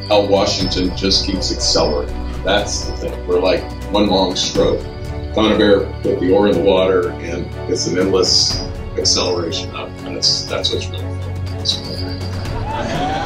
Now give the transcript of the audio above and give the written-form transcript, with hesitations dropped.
how Washington just keeps accelerating. That's the thing. We're like one long stroke. Conibear put the ore in the water, and it's an endless acceleration up. And that's what's really fun.